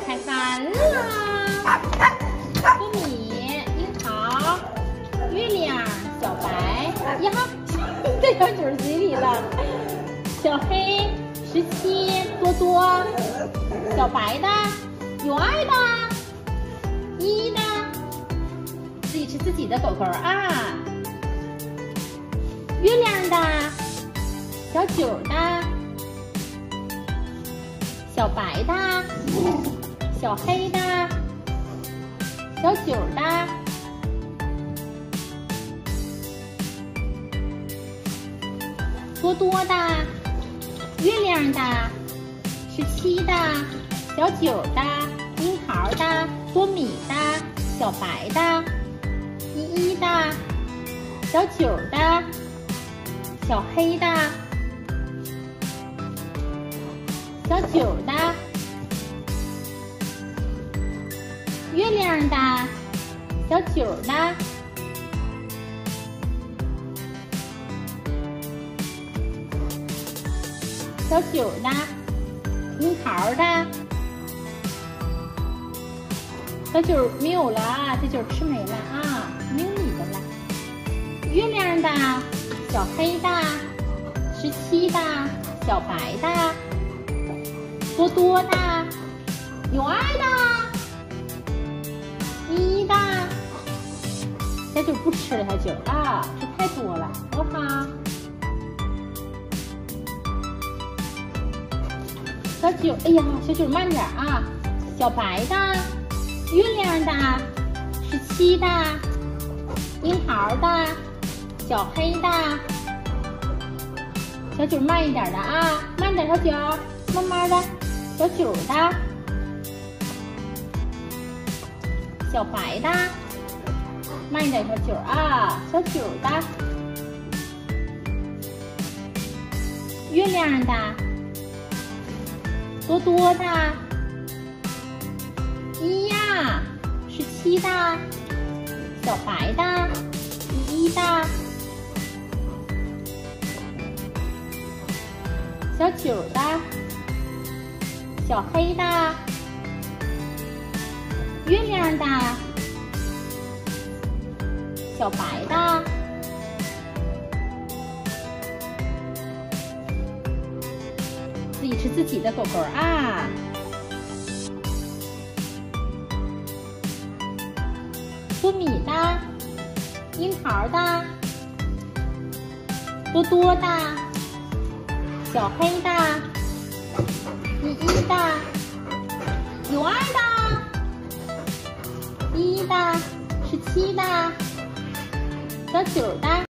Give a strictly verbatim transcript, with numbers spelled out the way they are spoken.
开饭啦！糯米、樱桃、月亮、小白呀，这小九儿嘴里了。小黑、十七、多多、小白的、有爱的、依依的，自己吃自己的狗狗啊。月亮的、小九的、小白的、小黑的、小九的、多多的、月亮的、十七的、小九的、樱桃的、多米的、小白的、依依的、小九的、小黑的、小九的、月亮的、小九的、小九的、樱桃的，小九没有了啊，这九吃没了啊，没有你的了。月亮的、小黑的、十七的、小白的、多多的、有爱的、依依的，小九不吃了，小九啊，吃太多了，好不好？小九，哎呀，小九慢点啊！小白的、月亮的、十七的、樱桃的、小黑的，小九慢一点的啊，慢点，小九，慢慢的，小九的，小白的，慢一点，小九啊，小九的，月亮的。多多的，一呀，十七的，小白的，依依的，小九的，小黑的，月亮的，小白的。自己吃自己的狗狗啊！多米的、樱桃的、多多的、小黑的、依依的、有爱的、依依的、十七的、小九的。